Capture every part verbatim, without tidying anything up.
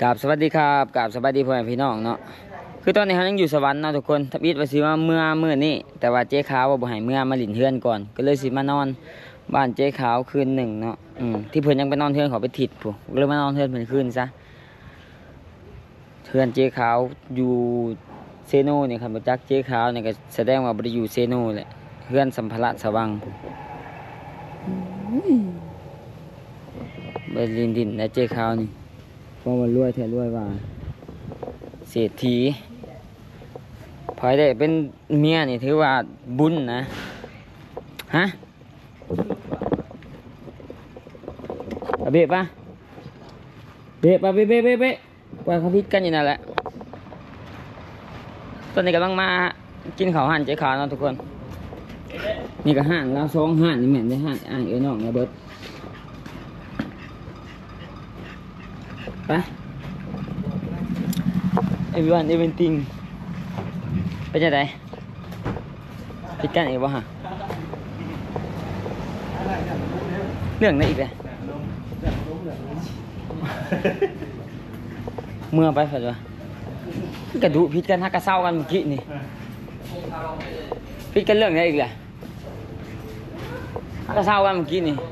กราบสวัสดีครับกราบสวัสดีพ่อแม่พี่น้องเนาะคือตอนนี้เขายังอยู่สวรรค์เนาะทุกคนทับอิดว่าสิมาเมื่อเมื่อนี้แต่ว่าเจ๊ขาวว่าบ่ให้เมื่อมาหลินเทือนก่อนก็เลยสิมานอนบ้านเจ๊ขาวคืนหนึ่งเนาะอืมที่เพิ่นยังไปนอนเทือนเขาไปถิดผู้ก็เลยมานอนเทือนเพิ่นคืนซะเทือนเจ๊ขาวอยู่เซโนนี่ครับบ่จักเจ๊ขาวนี่ก็แสดงว่าบ่ได้อยู่เซโนแหละเทือนสัมภาระสว่างไปลินดินและเจ๊ขาวนี่เพราะว่ารวยแท้รวยว่าเศรษฐีพอยได้เป็นเมียนี่ถือว่าบุญนะฮะเอาเบะปะเบะปะเบะเบะเบะเบะปล่อยเขาพิดกันอยู่นั่นแหละตอนนี้กำลังมากินข้าวหั่นเจ๊ขาวเนาะทุกคนนี่ก็หั่นแล้วสองหั่นนี่เหม็นได้หั่นอ่างเอ๋ยน้องนะเบิดไปeveryone everything เป็นยังไงพิดกันอีกบ่ฮะเรื่องนั้นอีกเลยเมื่อไปฝันว่ากระดูพิดกันฮักกระเซ้ากันเมื่อกี้นี่พิดกันเรื่องนั้นอีกเลยฮักกระเซ้ากันเมื่อกี้นี่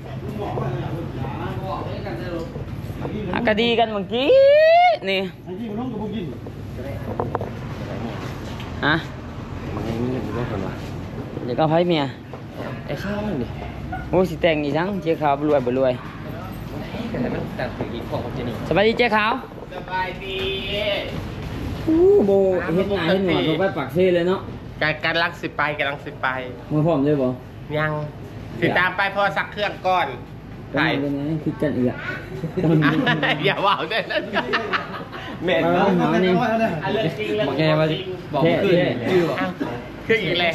ฮักกระดีกันเมื่อกี้นี่ฮะเดี๋ยวก็ไพ่เมียไอ้ข้าวมันดิโอ้สิแต่งอีจังเจ๊ขาวรวยบ่รวยสบายดีเจ๊ขาวสบายดีอู้โบเฮ็ดงานเฮ็ดหนวดลงไปปากเซ่เลยเนาะการการลังสิไปการลังสิไปมือพร้อมเลยบ่ยังสิตามไปพอสักเครื่องก่อนใช่เป็นไงคิดกันอีกอ่ะอย่าว่าวได้นั่นแม่เนาะเนาะนี่เรื่องจริงเรื่องจริงบอกขึ้นขึ้นอีกเลย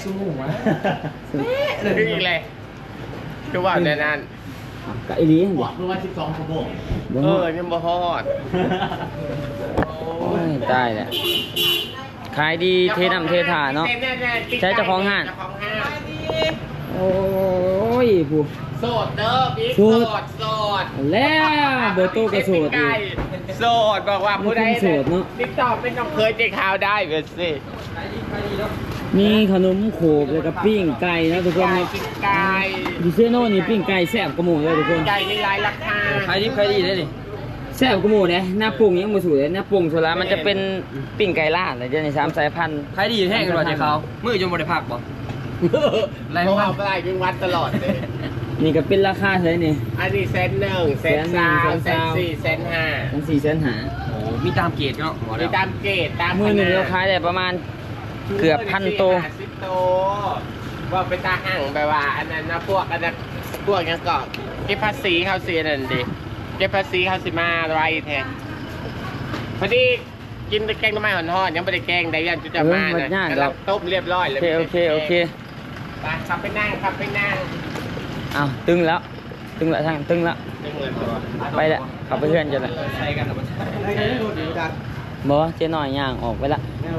ขึ้นอีกเลยคือว่าในนั้นกะอีลีบอกเมื่อวันสิบสองชั่วโมงเออยังบ่ฮอดโอ้ยตายแหละขายดีเทน้ำเทถ่าเนาะใช้เจ้าของห้างโอ้ยผู้โสดเด้อพี่โสดโสดแล้วเบอร์โต้ก็โสดอีกโสดบอกว่าผู้ใดติดต่อเป็นน้องเคยเจ๊ขาวได้เว้ยสิมีขนมโขบแล้วก็ปิ้งไก่นะทุกคนปิ้งไก่ดิเซโน่นี่ปิ้งไก่แซ่บกระหมูเลยทุกคนไก่นี่หลายราคาขายดีขายดีเลยนี่แซ่บกระหมูเนี่ยหน้าปรุงยังไม่สูตรเลยหน้าปรุงโซลามันจะเป็นปิ้งไก่ล่าอะไรเจ้าในสามสายพันธุ์ขายดีแห้งกันว่าเจ๊ขาวมือจนบริภาคบ่ไรเพราะเอาไปเป็นวัดตลอดเลยนี่ก็เป็นราคาเลยนี่อันนี้เซนหนึ่งเซนสามเซนสี่เซนห้าเซนสี่เซนห้าโอ้มีตามเกตเนาะมีตามเกตตามมือหนึ่งเราขายได้ประมาณเกือบพันโตสิบโตว่าเป็นตาห่างแบบว่าอันนั้นนะพวกอันนั้นพวกยังก็เก็บภาษีเขาเสียนั่นดิเก็บภาษีเขาสิมาไรแทนพอดีกินแกงน้ำไม้ห่อนๆยังไม่ได้แกงได้ยันจุดจะมาเนี่ยกำลังต้มเรียบร้อยเลยโอเคโอเคไปขับไปนั่งขับไปนั่งอ้าวตึงแล้วตึงแล้วทางตึงแล้วไปละขับไปเพื่อนจะละใช่กันหรือไม่ใช่บ่เจ๊หน่อยย่างออกไปละ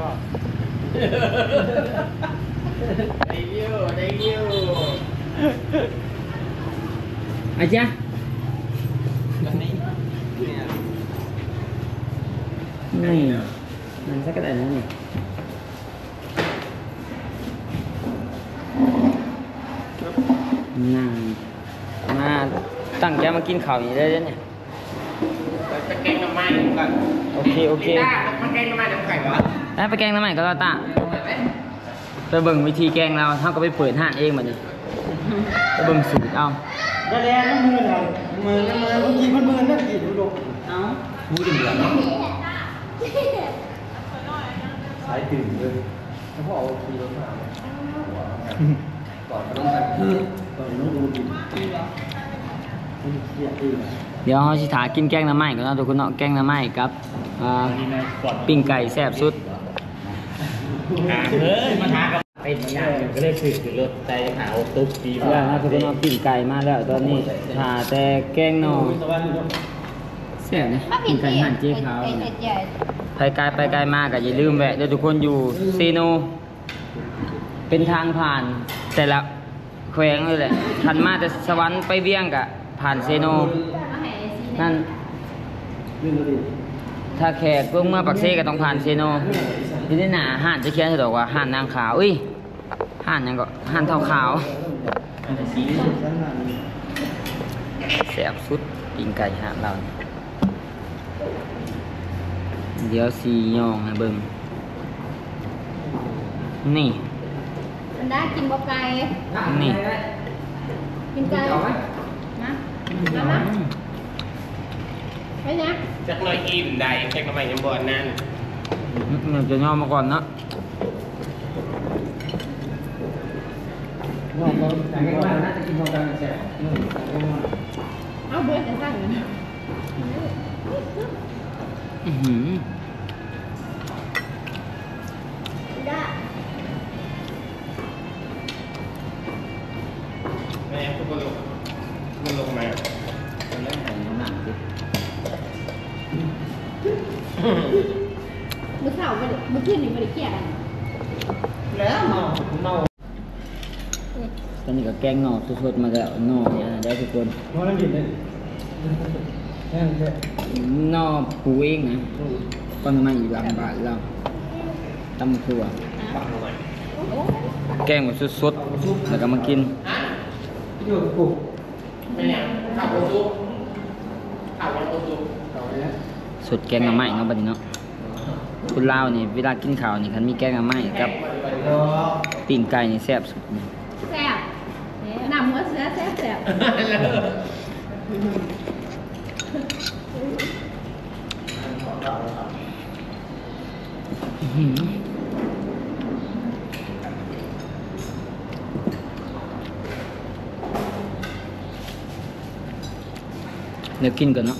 ได้ยูได้ยูอาจารย์นี่มันสักกระดาษนั่นนี่นางมาตั้งใจมากินข้าวอย่างนี้ได้เนี่ยไปแกงน้ำไม้ก่อนโอเคโอเคมาแกงน้ำไม้น้ำไข่ก่อนแล้วไปแกงน้ำไม้ก็เราตาไปเบิ่งวิธีแกงเราเท่ากับไปเปิดห้างเองมาดิไปเบิ่งสูตรเอาได้แล้วน้ำมือเรามือน้ำมือเมื่อกี้พันมือนั่นกี่ดูดูเอามูดึงเหลืองสายตื่นเลยแล้วพอเอาคีย์รถมาก่อนต้องการก่อนต้องดูดิเดี๋ยวเขาสิถากินแกงน้ำไม้ก่อนนะทุกคนเนาะแกงน้ำไม้ครับปิ้งไก่แซ่บสุดเฮ้ยมาหากับไอ้ย่างก็เลยถือรถใจหาตุ๊กปีแล้วนะทุกคนเนาะปิ้งไก่มาแล้วตอนนี้หาแต่แกงนอแซ่บนะปิ้งไก่หั่นเจ๊ขาวไปไกลไปไกลมากก็อย่าลืมแวะเดี๋ยวทุกคนอยู่ซีโนเป็นทางผ่านแต่ละแขวงเลยแหละทันมาแต่สวรรค์ไปเวียงกะผ่านเซโนนั่นถ้าแขกลงมาปักเซ่ก็ต้องผ่านเซโนทีนี้หนาห่านจะเขียนให้ดอกว่าห่านนางขาวอุ้ยห่านยังก็ห่านเท่าขาวแสบสุดปิงไก่ห่านเราเดี๋ยวสีย่องให้เบิ่งนี่มันได้กินบ่ไก่นี่กินไก่นะมามาไปนะจักหน่อยอิ่มใดแค่กระไมยังบอนนั่นมันจะย่อมาก่อนนะนอกก็แต่งงานน่าจะกินพอกันแซ่บเอาเบิร์ดจะสั่งนะอื้อหือได้แม่คุณลงคุณลงมาเป็นเรื่องของน้ำหนักสิมื้อเช้าไปมื้อคืนนี่บ่ได้เกลียดอ่ะแล้วเมาเมาตอนนี้ก็แกงหน่อสดๆมาแล้วหน่อเนี่ยนะได้ทุกคนเมาแล้วกินเลยแค่นั้นแค่หน่อปูเองนะก้อนมาอีกลำบาทเราตำถั่วโอ้แกงแบบสดๆแล้วก็มากินอยู่กับกูไม่เนี่ยข้าวซุปข้าวยังซุปสดแกงหน่อไม้เนาะบัดนี้เนาะคนลาวนี่เวลากินข้าวนี่คันมีแกงหน่อไม้กับปิ้งไก่นี่แซ่บสุดนี่แซ่บนำหัวเสือแซ่บแซ่บอื้อหือเดี๋ยวกินก่อนเนาะ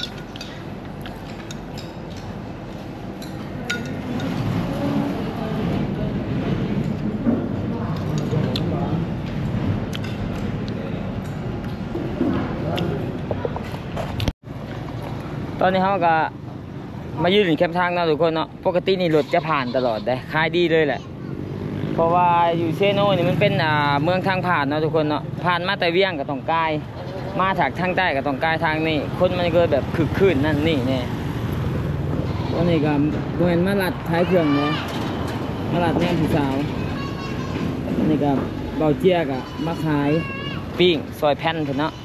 ตอนนี้เขาก็มายืนอยู่แคมป์ทางเนาะทุกคนเนาะปกตินี่รถจะผ่านตลอดได้ขายดีเลยแหละเพราะว่าอยู่เซโนนี่มันเป็นอ่าเมืองทางผ่านเนาะทุกคนเนาะผ่านมาแต่เวียงก็ต้องกายมาจากทางใต้ก็ต้องกายทางนี้คนมันก็แบบคึกคืนนั่นนี่เนี่ยตอนนี้ก็เหมือนมาลัดท้ายเครื่องเนาะมาลัดแนมผู้สาวอันนี้ก็เบาเจี๊ยกอะมาขายปิ้งซอยแผ่นเถอะเนาะ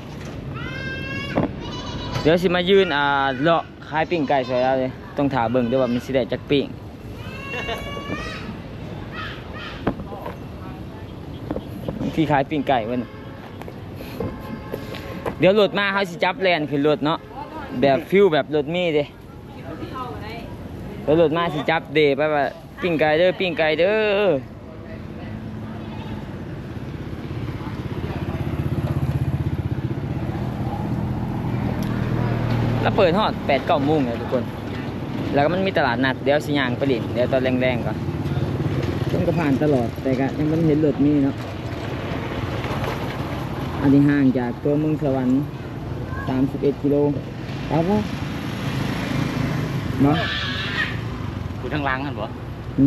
เดี๋ยวสิมายืนอ่าเลาะขายปิ้งไก่ซอยแล้วเลยต้องถามเบิ่งด้วยว่ามันสิได้จักปิ้งที่ขายปิ้งไก่เว้ยเดี๋ยวรถมาเขาสิจับแลนขึ้นรถเนาะแบบฟิวแบบรถมีเด้เดี๋ยวรถมาสิจับเดไปว่าปิ้งไก่เด้อปิ้งไก่เด้อแล้วเปิดฮอดแปดเก้าโมงเลยทุกคนแล้วก็มันมีตลาดนัดเดี๋ยวสิย่างไปดิเดี๋ยวตอนแรงๆก่อนต้องก็ผ่านตลอดแต่ก็ยังไม่เห็นรถมีเนาะอันนี้ห่างจากตัวเมืองสวรรค์สามสิบเอ็ดกิโลเอาปะเนาะกูทั้งล้างกันบ่อืม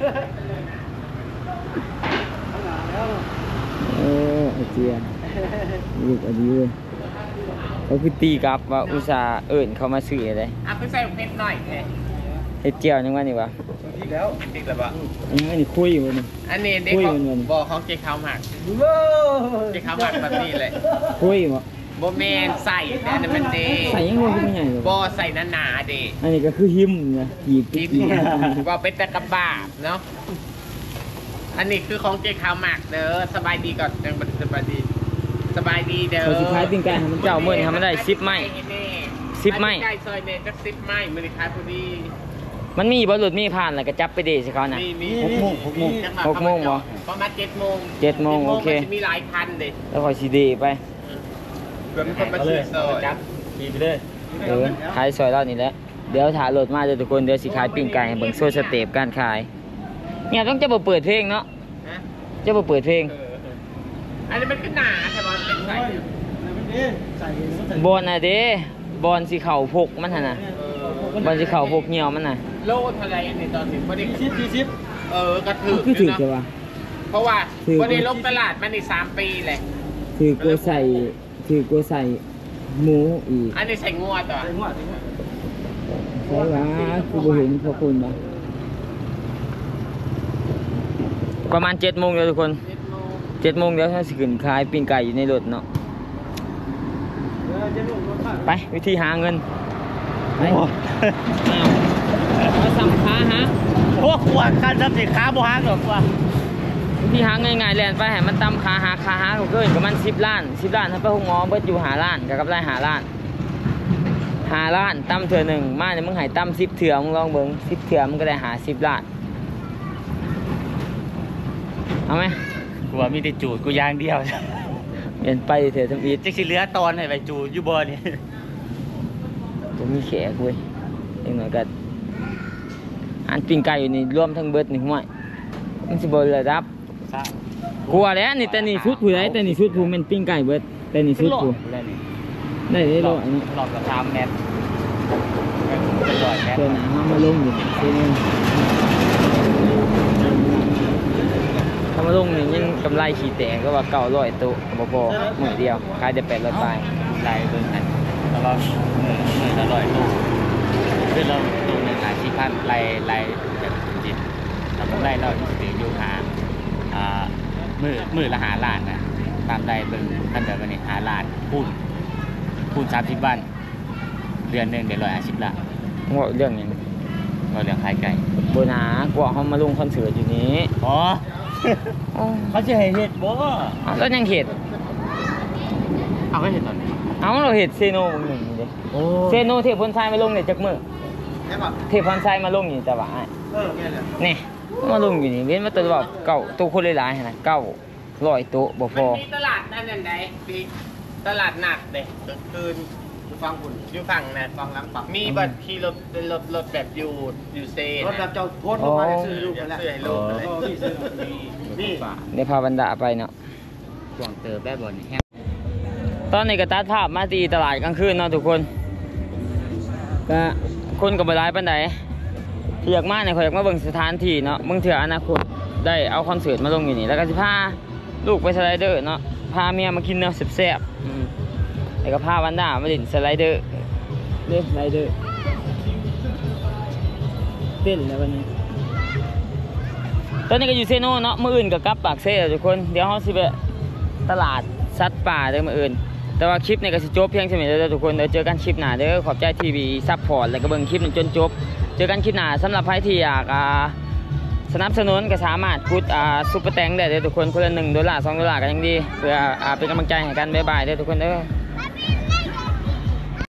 โอ้ไอเจียลูกอันนี้เลยเขาคือตีกลับว่าอุตส่าห์เอิญเขามาซื้ออะไรอ่ะไปใส่เผ็ดหน่อยแค่เฮ็ดเจียวยังว่านี่วะอีกแล้วจริงหรือเปล่าอันนี้อันนี้คุยอยู่นี่อันนี้เด็กคุยเขาเหมือนกันบอกเขาเจ๊ข้าวหมักโว้เจ๊ข้าวหมักแบบนี้เลยคุยบ่โบแมนใส่แต่อันนั้นมันเดใส่ยังไงก็ไม่ใหญ่หรอกบอใส่หนาๆเดอันนี้ก็คือหิมนะกีบที่กีบว่าเป็นตะกระบาบเนาะอันนี้คือของเจ๊ข้าวหมักเด้อสบายดีก่อนจังสบายดีสบายดีเด้อเขาสิขายปิ้งไก่ให้มันเจ้ามื้อนี้ให้มันได้สิบไม้ สิบไม้ไก่ซอยเมตรสิบไม้มือขายพอดีมันมีบ่รถมีผ่านแล้วก็จับไปเดสิเขาน่ะนี่นี่หกโมงหกโมงจัหวะหกโมงเหรอประมาณเจ็ดโมงเจ็ดโมงโอเคมันจะมีหลายคันเด็แล้วคอยสิเดไปเพื่อมีคนมาซื้อซอยดีไปเลยเออขายซอยเรานี่แหละเดี๋ยวถ่ายรถมาเด้อทุกคนเดี๋ยวสิขายปิ้งไก่ให้เบิ่งโซสเต็ปการขายเนี่ยต้องจะบ่เปิดเพลงเนาะฮะจะบ่เปิดเพลงเอออันนี้มันก็หนาใช่ไหมเป็นใส่ใส่ใส่บอลน่ะเด้บอลสิเข่าพกมันหั่นน่ะเออบอลสิเข่าพกเหี่ยวมันน่ะโลเท่าไหรอันนี้ตอนนี้พอดีสี่สิบสี่สิบเออกระถืคือถือนะจะว่าเพราะว่าถือพอดีลงตลาดมาในสามปีเลยถือกูใส่ถือกูใส่หมูอีกอันนี้ใส่งัวต่อใส่หัวใส่หัวใช่ว่าคือบ่เห็นพวกคุณบ่ประมาณเจ็ดโมงเดียวทุกคนเจ็ดโมงเดี๋ยวถ้าสิขึ้นขายปิ้งไก่อยู่ในรถเนาะไปวิธีหาเงินไปอ้าวมาสั่งค้าฮะโอ้ขวดคันจับสิขาบ่ฮักหรอกว่าวิธีหาเงินง่ายๆแลนไปให้มันตำขาหาขาหาเขาเกินกับมันสิบล้านสิบล้านถ้าไปห้องหมอเบิดอยู่หาล้านกับกับไรหาล้านหาล้านตำเถื่อหนึ่งมาเนี่ยมึงใหายตำสิบเถื่อมึงลองเบิ้งสิบเถื่อมึงก็ได้หาสิบล้านเอาไหมกูว่ามีแต่จูดกูอย่างเดียวเรียนไปเถอะทำอีทจักสิเหลือตอนให้ไปจูดอยู่บ่นี่จะมีแขกเว้ยเองหน่อยก็อันปิ้งไก่อยู่นี่รวมทั้งเบิดนี่ห่วยมันสิบระดับกลัวแล้วนี่แต่นี่ชุดผู้ใดแต่นี่ชุดผู้มันปิ้งไก่เบิดแต่นี่ชุดผู้ได้นี่ได้ได้ร้อยนี่หลอกกับสามเมตรเป็นร้อยเมตรเพื่อนห้ามาลงอยู่ที่นี่ถ้ามาลงนี่ยังกำไรขี่แตกก็ว่าเก่าร้อยตัวบ่พอหมื่นเดียวขายได้แปดร้อยปลายลายเบิ่งกันแล้วก็เงินเงินละร้อยตู้คือเราตู้หนึ่งหาสี่พันลายลายแบบจิตเราต้องได้เราสิอยู่หาอ่ามือมือละหาล้านนะตามได้เบิ่งท่านแบบวันนี้หาล้านคูณคูณสามสิบวันเดือนหนึ่งเดือนร้อยห้าสิบล้านว่าเรื่องหยังเราเรื่องขายไก่โบนากว่าเขามาลงคอนเสิร์ตอยู่นี้อ๋ออ๋อเขาจะให้เห็ดบ่เอาแล้วยังเห็ดเอาให้เห็ดตอนนี้เอาเราเห็ดเซโนมึงหนึ่งเด้โอ้เซโนเทพพลทรายมาลงเนี่ยจากมือใช่ป่ะเทพพลทรายมาลงอยู่แต่ว่าอ้ายเออเนี่ยแหละนี่มาลงอยู่นี่เว้นมาตัวแบบเก่าตัวคนหลายๆนะเก่าร้อยตัวบ่พมันอมีตลาดนั่นนั่นไหนปีตลาดนัดเด็กกลางคืนฟังคุณอยู่ฝั่งนะฟังหลังปักมีบัตรขี่รถเป็นรถรถแบบอยู่อยู่เซนรถแบบเจ้าโพสต์ลงมาได้ซื้อลูกอยากันแล้วซื้อให้ลูกอะไรเออนี่ซื้อนี่นี่เดี๋ยวพาบรรดาไปเนาะช่วงเติบได้บ่นี่แฮตอนนี้ก็ตัดภาพมาตีตลาดกลางคืนเนาะทุกคนก็คนกับบหลายปันใดที่อยากมาเนี่ยเขาอยากมาเบิ่งสถานที่เนาะมึงเถื่ออนาคตได้เอาคอนเสิร์ตมาลงอยู่นี่แล้วก็สิพาลูกไปสไลเดอร์เนาะพาเมียมากินเนื้อแซ่บๆอืมแล้วก็พาวันด้ามาเล่นสไลเดอร์เล่นสไลเดอร์เต้นแล้ววันนี้ตอนนี้ก็อยู่เซโนเนาะมื้ออื่นก็กลับปากเซ่ทุกคนเดี๋ยวเฮาสิไปตลาดสัตว์ป่าเด้อมื้ออื่นแต่ว่าคลิปนี้ก็สิจบเพียงเท่านี้เด้อทุกคนเดี๋ยวเจอกันคลิปหน้าเด้อขอบใจทีวีซัพพอร์ตแล้วก็เบิ่งคลิปนี้จนจบเจอกันคลิปหน้าสำหรับใครที่อยากอ่าสนับสนุนก็สามารถกดอ่าซุปเปอร์แตงได้เด้อทุกคนคนละหนึ่งดอลลาร์สองดอลลาร์ก็ยังดีเพื่ออ่าเป็นกำลังใจให้กันบ๊ายบายเด้อทุกคนเด้อ